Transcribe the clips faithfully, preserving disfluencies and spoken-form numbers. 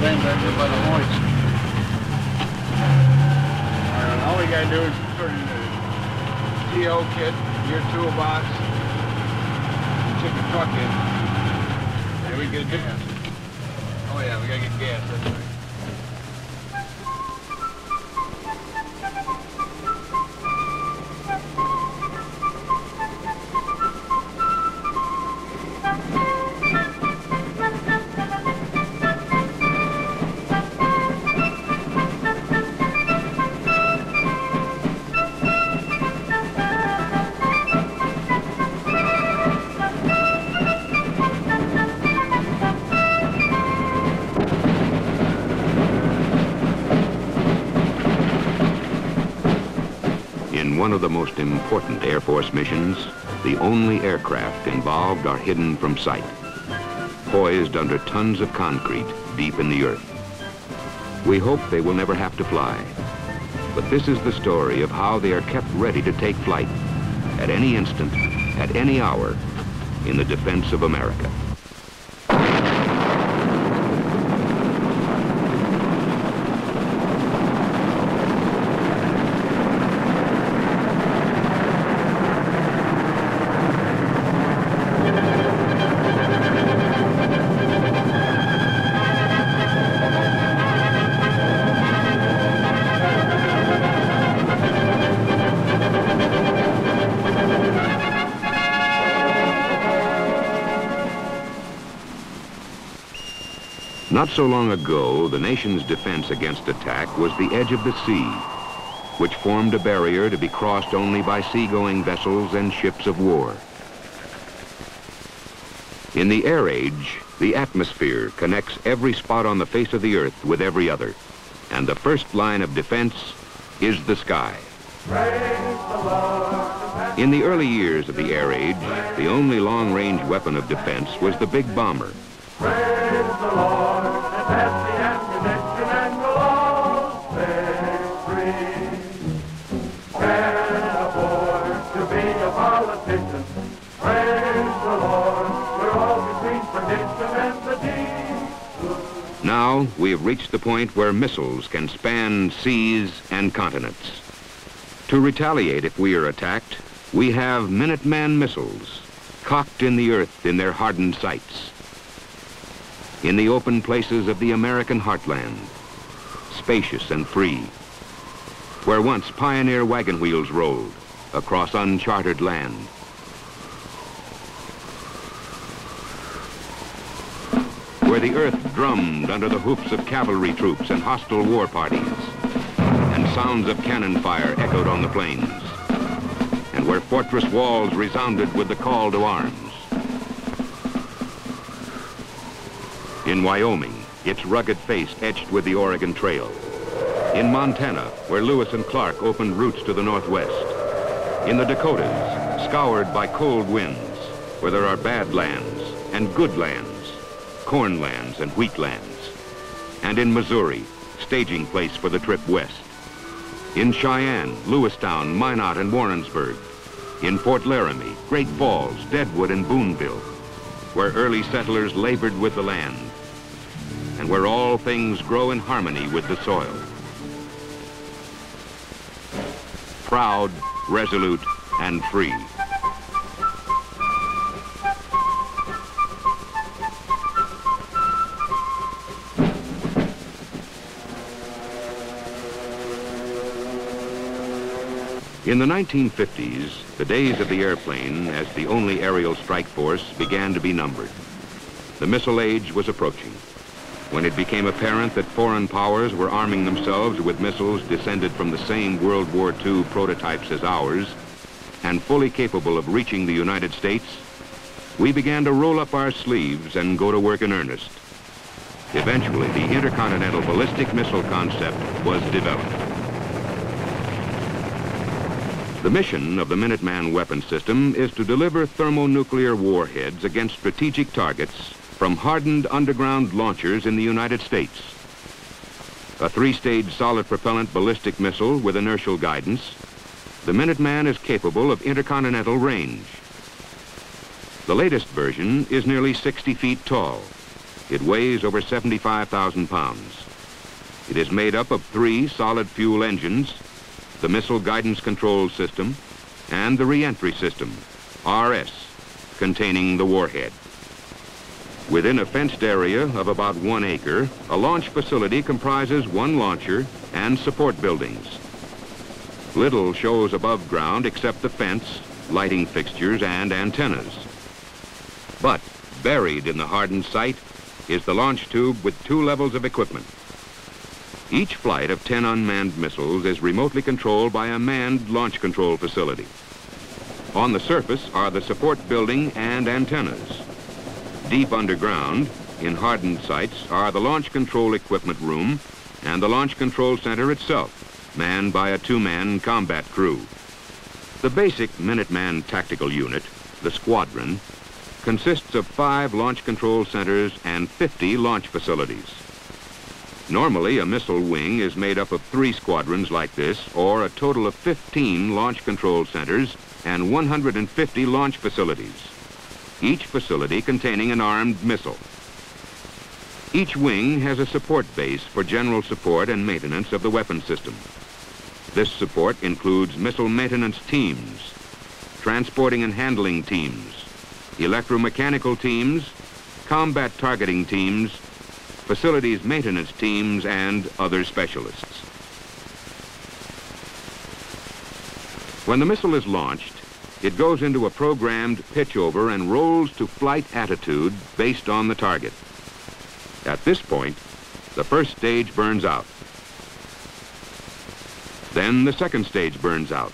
same back there by the hoist. Uh, all we gotta do is put in the T O kit, your toolbox, stick the truck in, and we get gas. Oh yeah, we gotta get gas, that's right. In one of the most important Air Force missions, the only aircraft involved are hidden from sight, poised under tons of concrete deep in the earth. We hope they will never have to fly, but this is the story of how they are kept ready to take flight at any instant, at any hour, in the defense of America. Not so long ago, the nation's defense against attack was the edge of the sea, which formed a barrier to be crossed only by seagoing vessels and ships of war. In the air age, the atmosphere connects every spot on the face of the earth with every other, and the first line of defense is the sky. In the early years of the air age, the only long-range weapon of defense was the big bomber. Praise the Lord, and pass the ammunition, and we'll all stay free. Can't afford to be a politician. Praise the Lord, we're all between perdition and the deep. Now, we have reached the point where missiles can span seas and continents. To retaliate if we are attacked, we have Minuteman missiles, cocked in the earth in their hardened sights. In the open places of the American heartland, spacious and free, where once pioneer wagon wheels rolled across uncharted land. Where the earth drummed under the hoofs of cavalry troops and hostile war parties, and sounds of cannon fire echoed on the plains, and where fortress walls resounded with the call to arms. In Wyoming, its rugged face etched with the Oregon Trail. In Montana, where Lewis and Clark opened routes to the northwest. In the Dakotas, scoured by cold winds, where there are bad lands and good lands, corn lands and wheat lands. And in Missouri, staging place for the trip west. In Cheyenne, Lewistown, Minot, and Warrensburg. In Fort Laramie, Great Falls, Deadwood, and Boonville, where early settlers labored with the land, and where all things grow in harmony with the soil. Proud, resolute, and free. In the nineteen fifties, the days of the airplane as the only aerial strike force began to be numbered. The missile age was approaching, when it became apparent that foreign powers were arming themselves with missiles descended from the same World War Two prototypes as ours, and fully capable of reaching the United States, we began to roll up our sleeves and go to work in earnest. Eventually, the intercontinental ballistic missile concept was developed. The mission of the Minuteman weapon system is to deliver thermonuclear warheads against strategic targets from hardened underground launchers in the United States. A three-stage solid propellant ballistic missile with inertial guidance, the Minuteman is capable of intercontinental range. The latest version is nearly sixty feet tall, It weighs over seventy-five thousand pounds. It is made up of three solid fuel engines, the Missile Guidance Control System, and the Reentry System, R S, containing the warhead. Within a fenced area of about one acre, a launch facility comprises one launcher and support buildings. Little shows above ground except the fence, lighting fixtures, and antennas. But buried in the hardened site is the launch tube with two levels of equipment. Each flight of ten unmanned missiles is remotely controlled by a manned launch control facility. On the surface are the support building and antennas. Deep underground, in hardened sites, are the launch control equipment room and the launch control center itself, manned by a two-man combat crew. The basic Minuteman tactical unit, the squadron, consists of five launch control centers and fifty launch facilities. Normally, a missile wing is made up of three squadrons like this, or a total of fifteen launch control centers and one hundred fifty launch facilities, each facility containing an armed missile. Each wing has a support base for general support and maintenance of the weapon system. This support includes missile maintenance teams, transporting and handling teams, electromechanical teams, combat targeting teams, facilities maintenance teams, and other specialists. When the missile is launched, it goes into a programmed pitch over and rolls to flight attitude based on the target. At this point, the first stage burns out. Then the second stage burns out.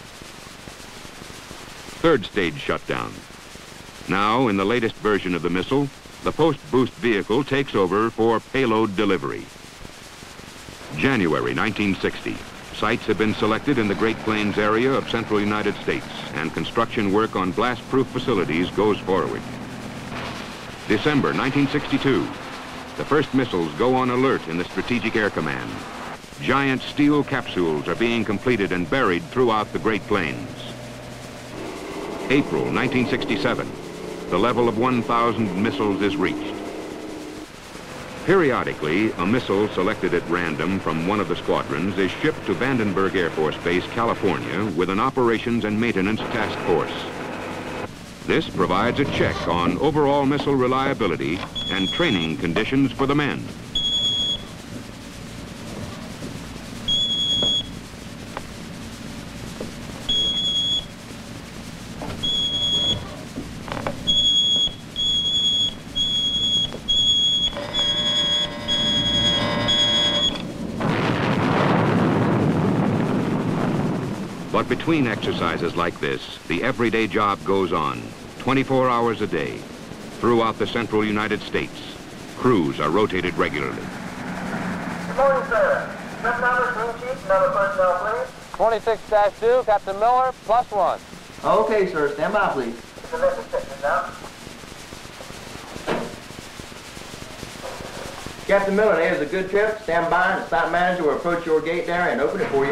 Third stage shutdown. Now, in the latest version of the missile, the post-boost vehicle takes over for payload delivery. January nineteen sixty. Sites have been selected in the Great Plains area of central United States, and construction work on blast-proof facilities goes forward. December nineteen sixty-two. The first missiles go on alert in the Strategic Air Command. Giant steel capsules are being completed and buried throughout the Great Plains. April nineteen sixty-seven. The level of one thousand missiles is reached. Periodically, a missile selected at random from one of the squadrons is shipped to Vandenberg Air Force Base, California, with an operations and maintenance task force. This provides a check on overall missile reliability and training conditions for the men. But between exercises like this, the everyday job goes on, twenty-four hours a day. Throughout the central United States, crews are rotated regularly. Good morning, sir. Trip number, crew chief, number personnel, please. twenty-six dash two, Captain Miller, plus one. Okay, sir. Stand by, please. It's a message station now. Captain Miller, there's a good trip. Stand by, and the site manager will approach your gate there and open it for you.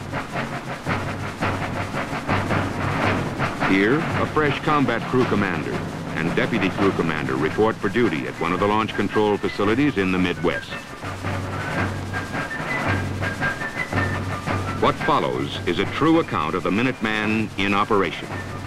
Here, a fresh combat crew commander and deputy crew commander report for duty at one of the launch control facilities in the Midwest. What follows is a true account of the Minuteman in operation.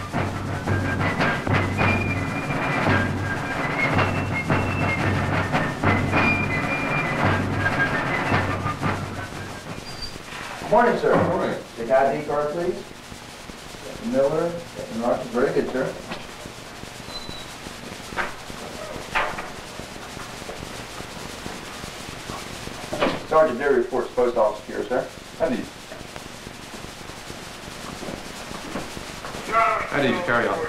Morning, sir. Morning. Take I D card, please. Captain Miller, Captain Rogers. Very good, sir. Sergeant Derry reports post office here, sir. How do you? How do you carry on?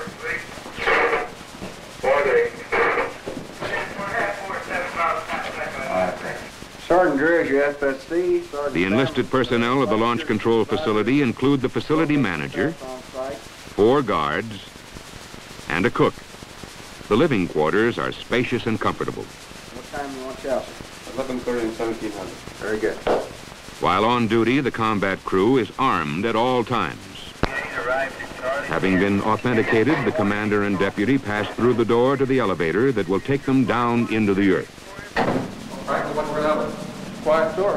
Sergeant Drew, your F S C. The enlisted personnel of the launch control facility include the facility manager, four guards, and a cook. The living quarters are spacious and comfortable. What time do you want out? eleven thirty and seventeen hundred. Very good. While on duty, the combat crew is armed at all times. Arrived in charge. Having been authenticated, the commander and deputy pass through the door to the elevator that will take them down into the earth. Franklin, what we're gonna have a quiet tour.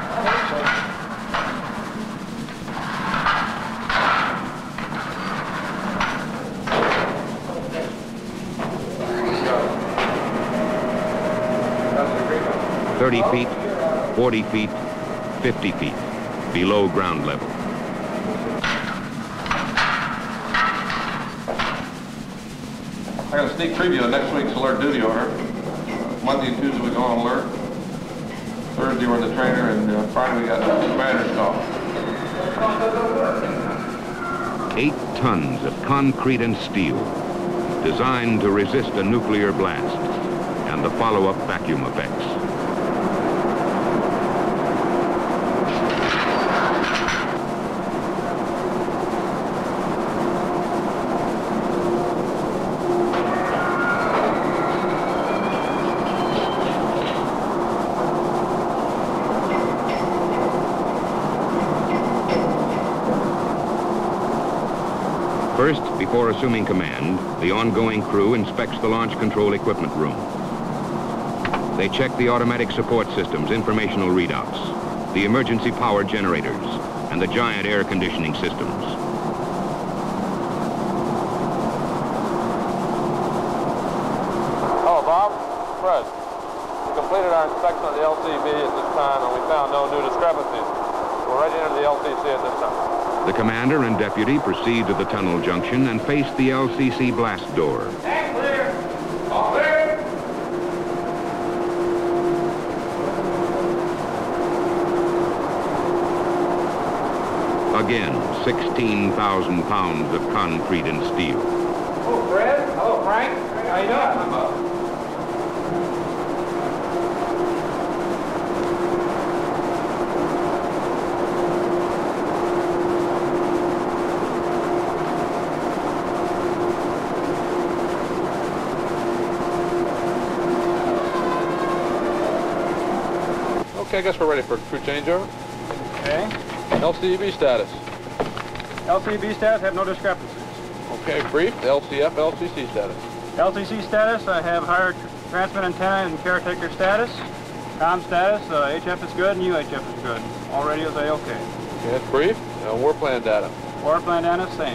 thirty feet, forty feet, fifty feet below ground level. I got a sneak preview of next week's alert duty order. Monday and Tuesday we go on alert. Thursday we're in the trainer, and uh, Friday we got the commander's call. Eight tons of concrete and steel designed to resist a nuclear blast and the follow-up vacuum effects. First, before assuming command, the ongoing crew inspects the launch control equipment room. They check the automatic support systems, informational readouts, the emergency power generators, and the giant air conditioning systems. Hello, Bob. Fred. We completed our inspection of the L C B at this time, and we found no new discrepancies. We're ready to enter the L C C at this time. The commander and deputy proceed to the tunnel junction and face the L C C blast door. Stand clear. All clear. Again, sixteen thousand pounds of concrete and steel. Hello, Fred. Hello, Frank. How you doing? Okay, I guess we're ready for a crew changeover. Okay. L C B status. L C B status, have no discrepancies. Okay, brief. L C F, L C C status. L C C status, I have higher transmit antenna and caretaker status. Com status, uh, H F is good and U H F is good. All radios are okay. Okay, that's brief. Now, war plan data. War plan data, same.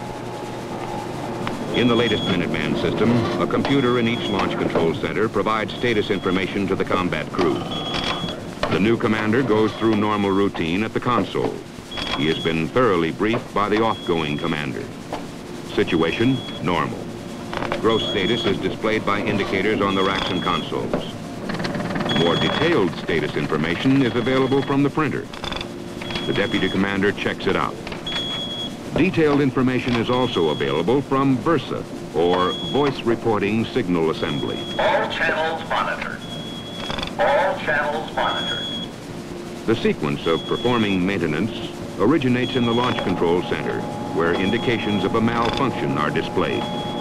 In the latest Minuteman system, a computer in each launch control center provides status information to the combat crew. The new commander goes through normal routine at the console. He has been thoroughly briefed by the off-going commander. Situation, normal. Gross status is displayed by indicators on the racks and consoles. More detailed status information is available from the printer. The deputy commander checks it out. Detailed information is also available from VERSA, or Voice Reporting Signal Assembly. All channels monitored. All channels monitored. The sequence of performing maintenance originates in the Launch Control Center, where indications of a malfunction are displayed.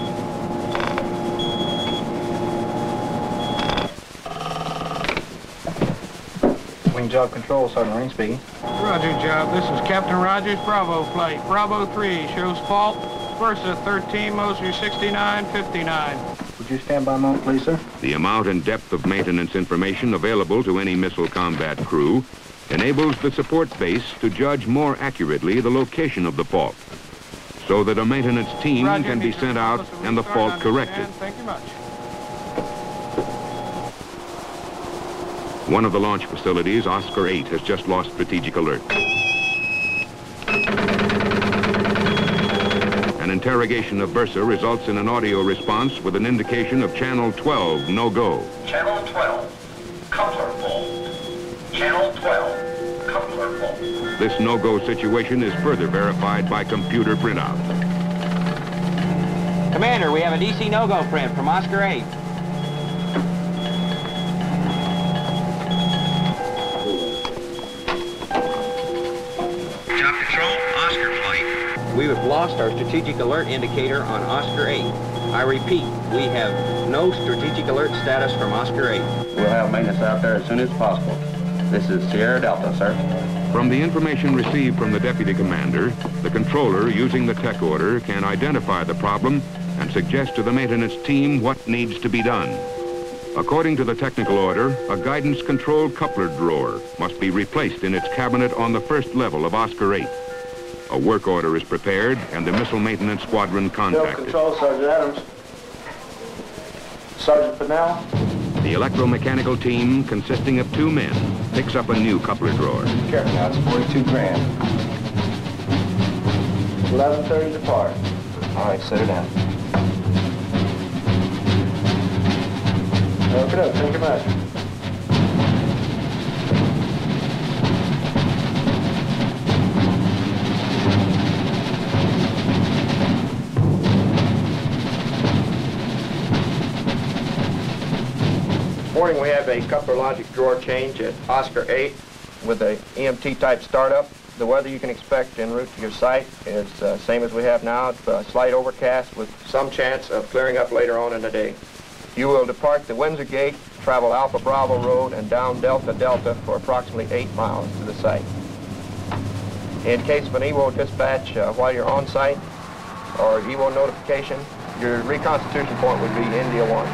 Wing Job Control, Sergeant Marine speaking. Roger, Job. This is Captain Rogers, Bravo flight. Bravo three shows fault. Versa thirteen, Moser sixty-nine fifty-nine. Would you stand by a moment, please, sir? The amount and depth of maintenance information available to any missile combat crew enables the support base to judge more accurately the location of the fault, so that a maintenance team Roger, can be Mister sent out Wilson, and the we fault start corrected. understand. Thank you much. One of the launch facilities, Oscar eight, has just lost strategic alert. An interrogation of VERSA results in an audio response with an indication of channel twelve, no-go. Channel twelve, coupler fault. Channel twelve, coupler fault. This no-go situation is further verified by computer printout. Commander, we have a D C no-go print from Oscar eight. Job control, Oscar flight. We have lost our strategic alert indicator on Oscar eight. I repeat, we have no strategic alert status from Oscar eight. We'll have maintenance out there as soon as possible. This is Sierra Delta, sir. From the information received from the deputy commander, the controller, using the tech order, can identify the problem and suggest to the maintenance team what needs to be done. According to the technical order, a guidance control coupler drawer must be replaced in its cabinet on the first level of Oscar eight. A work order is prepared and the Missile Maintenance Squadron contacted. Control, Sergeant Adams. Sergeant Fennell. The electromechanical team, consisting of two men, picks up a new coupler drawer. Careful now, it's forty-two grand. eleven thirty apart. All right, set it down. Okay, thank you much. Morning, we have a coupler logic drawer change at Oscar eight with a E M T type startup. The weather you can expect en route to your site is the uh, same as we have now. It's a slight overcast with some chance of clearing up later on in the day. You will depart the Windsor Gate, travel Alpha Bravo Road, and down Delta Delta for approximately eight miles to the site. In case of an E W O dispatch uh, while you're on site or E W O notification, your reconstitution point would be India one.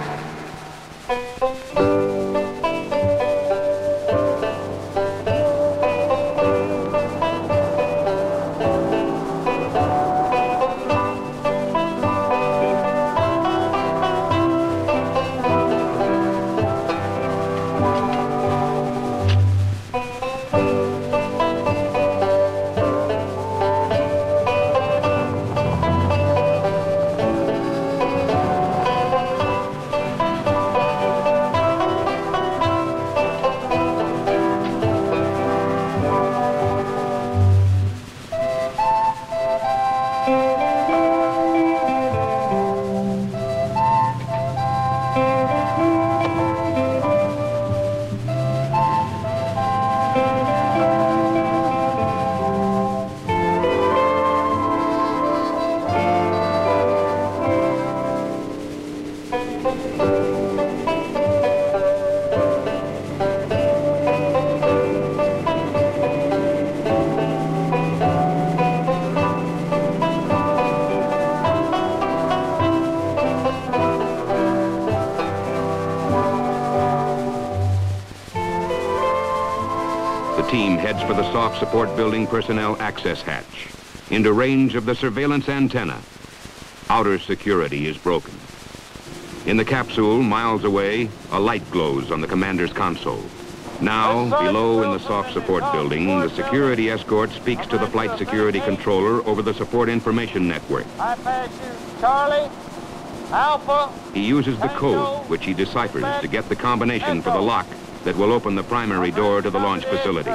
Heads for the soft support building personnel access hatch, into range of the surveillance antenna. Outer security is broken. In the capsule, miles away, a light glows on the commander's console. Now, below in the soft support building, the security escort speaks to the flight security controller over the support information network. I pass you, Charlie, Alpha. He uses the code, which he deciphers to get the combination for the lock that will open the primary door to the launch facility.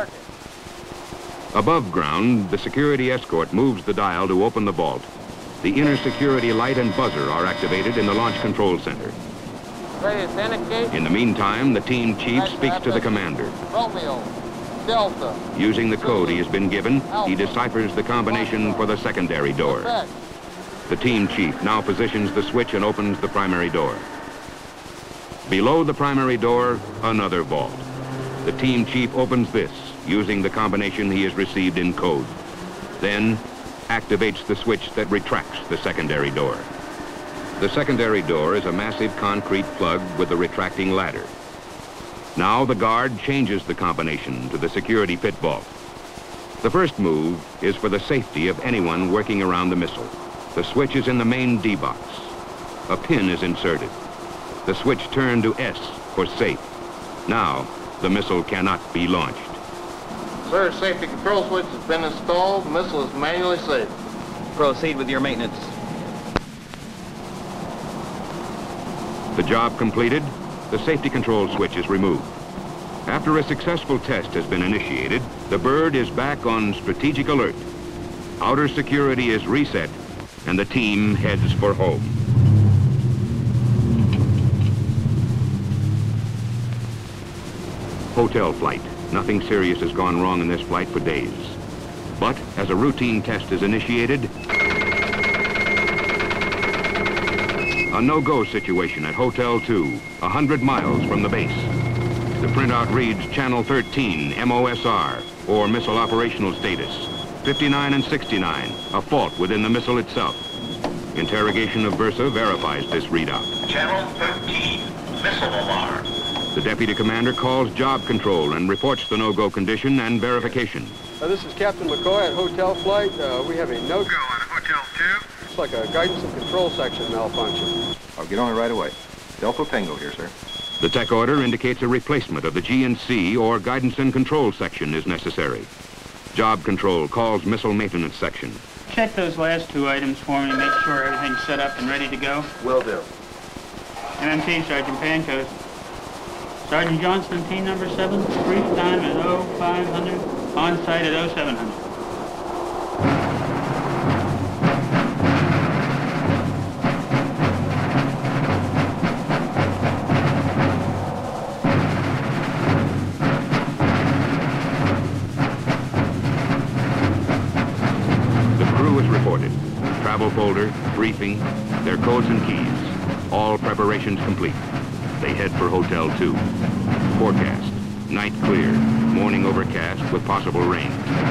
Above ground, the security escort moves the dial to open the vault. The inner security light and buzzer are activated in the launch control center. In the meantime, the team chief speaks to the commander. Romeo, Delta. Using the code he has been given, he deciphers the combination for the secondary door. The team chief now positions the switch and opens the primary door. Below the primary door, another vault. The team chief opens this, using the combination he has received in code. Then, activates the switch that retracts the secondary door. The secondary door is a massive concrete plug with a retracting ladder. Now the guard changes the combination to the security pit vault. The first move is for the safety of anyone working around the missile. The switch is in the main D box. A pin is inserted. The switch turned to S for safe. Now, the missile cannot be launched. Sir, safety control switch has been installed. The missile is manually safe. Proceed with your maintenance. The job completed, the safety control switch is removed. After a successful test has been initiated, the bird is back on strategic alert. Outer security is reset, and the team heads for home. Hotel flight. Nothing serious has gone wrong in this flight for days. But as a routine test is initiated, a no-go situation at Hotel two, a hundred miles from the base. The printout reads Channel thirteen, M O S R, or Missile Operational Status. fifty-nine and sixty-nine, a fault within the missile itself. Interrogation of Versa verifies this readout. Channel thirteen, missile alarm. The deputy commander calls job control and reports the no-go condition and verification. Uh, this is Captain McCoy at Hotel Flight. Uh, we have a no-go on Hotel two. It's like a guidance and control section malfunction. I'll get on it right away. Delta Tango here, sir. The tech order indicates a replacement of the G and C or guidance and control section is necessary. Job control calls missile maintenance section. Check those last two items for me, make sure everything's set up and ready to go. Will do. M M T, Sergeant Pancos. Sergeant Johnston, team number seven, brief time at oh five hundred, on site at oh seven hundred. Travel folder, briefing, their codes and keys. All preparations complete. They head for Hotel two. Forecast, night clear, morning overcast with possible rain.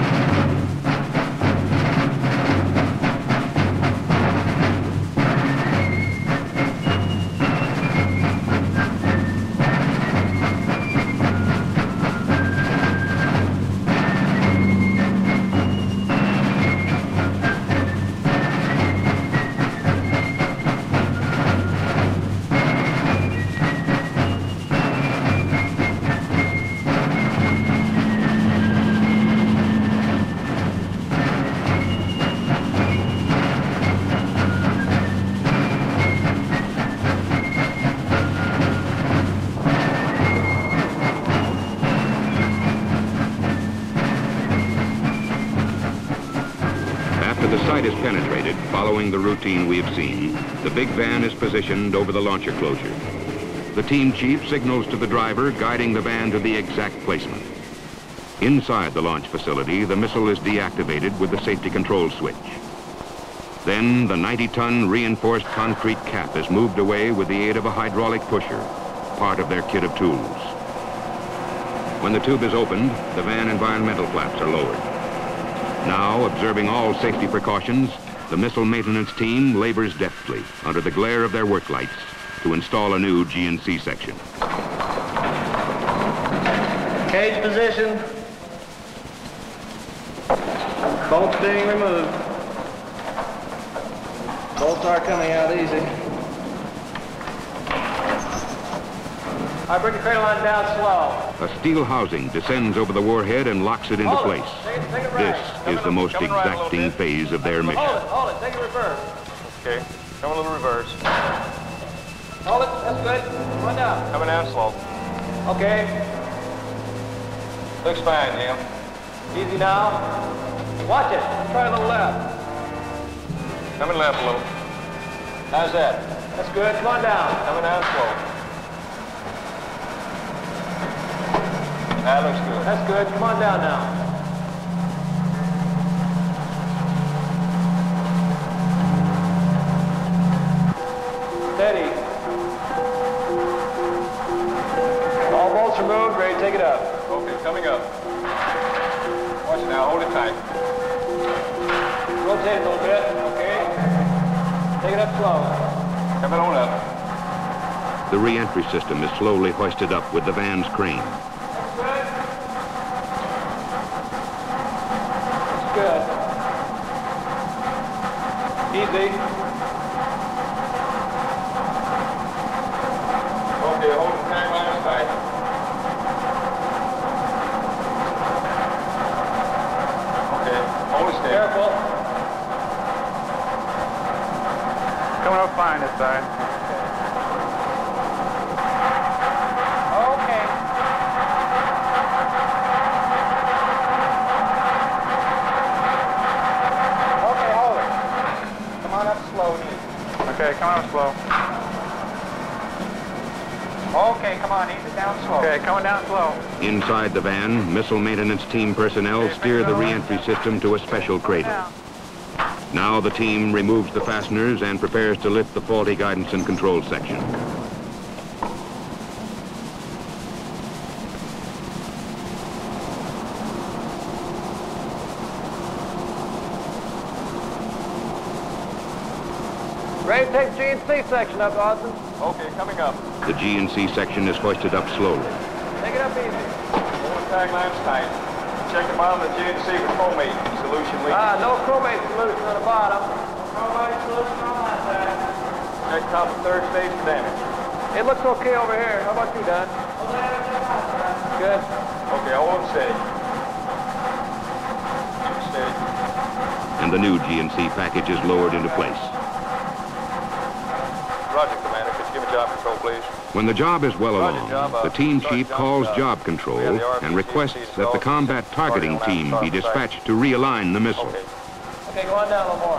Is penetrated, following the routine we have seen. The big van is positioned over the launcher closure. The team chief signals to the driver, guiding the van to the exact placement. Inside the launch facility, the missile is deactivated with the safety control switch. Then the ninety ton reinforced concrete cap is moved away with the aid of a hydraulic pusher, part of their kit of tools. When the tube is opened, the van environmental flaps are lowered. Now, observing all safety precautions, the missile maintenance team labors deftly under the glare of their work lights to install a new G and C section. Cage position. Bolts being removed. Bolts are coming out easy. All right, bring the cradle line down slow. A steel housing descends over the warhead and locks it into hold place. It. Take it, take it right. This is the most exacting right phase of their mission. Hold it, hold it, take it reverse. Okay, come a little reverse. Hold it, that's good. Come on down. Coming down slow. Okay. Looks fine, Jim. Easy now. Watch it. Try a little left. Coming left a little. How's that? That's good. Come on down. Coming down slow. That looks good. That's good. Come on down now. Steady. All bolts removed. Ready to take it up. Okay, coming up. Watch it now. Hold it tight. Rotate a little bit. Okay. Take it up slow. Coming on up. The re-entry system is slowly hoisted up with the van's crane. Good. Easy. Okay, hold the tank line tight. Okay, hold it steady. Careful. Coming up fine this side. Okay, come on slow. Okay, come on, ease it down slow. Okay, coming down slow. Inside the van, missile maintenance team personnel steer the re-entry system to a special cradle. Now the team removes the fasteners and prepares to lift the faulty guidance and control section. Ready to take G and C section up, Austin. Okay, coming up. The G and C section is hoisted up slowly. Take it up easy. Forward tag line's tight. Check the bottom of the G and C for chromate solution leak. Ah, no chromate solution on the bottom. Chromate solution on that side. Check top of third stage for damage. It looks okay over here. How about you, Don? Good. Okay, hold them steady. Keep it steady. And the new G and C package is lowered into place. Roger, Commander. Could you give me job control, please? When the job is well Roger, along, job, uh, the team Sergeant chief Johnson, calls uh, job control we have the R P G and requests to that the develop combat targeting starting team around be start dispatched to realign the missile. Okay. Okay, go on down a little more.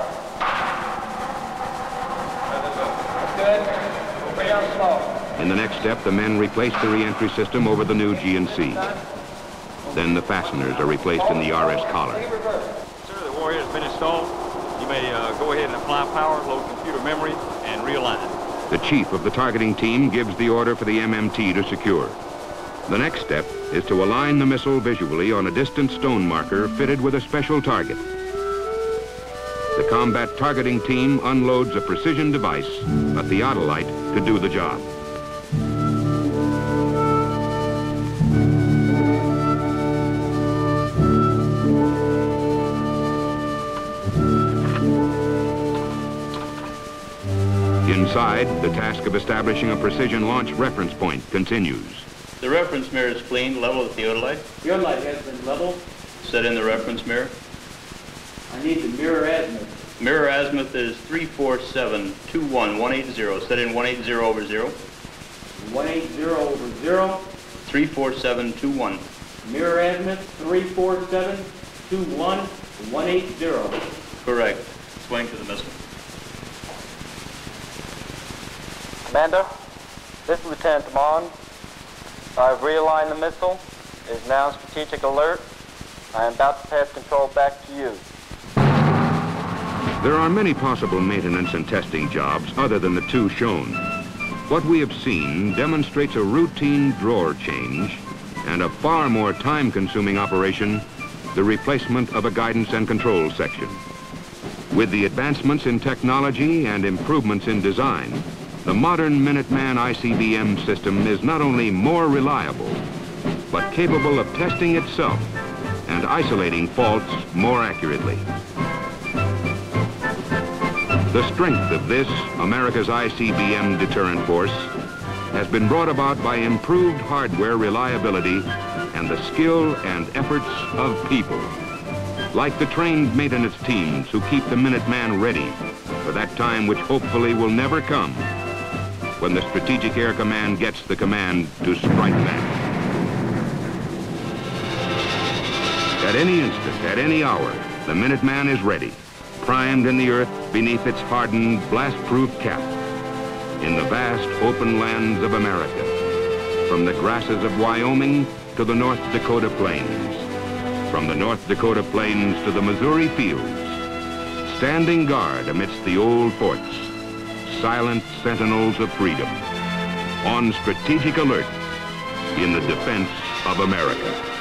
That's good. Bring down slow. In the next step, the men replace the reentry system over the new G and C. Then the fasteners are replaced in the R S collar. Sir, the warhead has been installed. You may uh, go ahead and apply power, load computer memory, and realign. The chief of the targeting team gives the order for the M M T to secure. The next step is to align the missile visually on a distant stone marker fitted with a special target. The combat targeting team unloads a precision device, a theodolite, to do the job. Inside, the task of establishing a precision launch reference point continues. The reference mirror is cleaned, level the theodolite. Theodolite has been leveled. Set in the reference mirror. I need the mirror azimuth. Mirror azimuth is three four seven two one one eight zero. Set in one eight zero over zero. one eight zero over zero. three four seven two one. Mirror azimuth three four seven two one one eight zero. Correct. Swing to the missile. Commander, this is Lieutenant Damond. I've realigned the missile. It is now strategic alert. I am about to pass control back to you. There are many possible maintenance and testing jobs other than the two shown. What we have seen demonstrates a routine drawer change and a far more time-consuming operation, the replacement of a guidance and control section. With the advancements in technology and improvements in design, the modern Minuteman I C B M system is not only more reliable, but capable of testing itself and isolating faults more accurately. The strength of this, America's I C B M deterrent force, has been brought about by improved hardware reliability and the skill and efforts of people. Like the trained maintenance teams who keep the Minuteman ready for that time which hopefully will never come, when the Strategic Air Command gets the command to strike back. At any instant, at any hour, the Minuteman is ready, primed in the earth beneath its hardened, blast-proof cap, in the vast open lands of America, from the grasses of Wyoming to the North Dakota plains, from the North Dakota plains to the Missouri fields, standing guard amidst the old forts, silent sentinels of freedom, on strategic alert in the defense of America.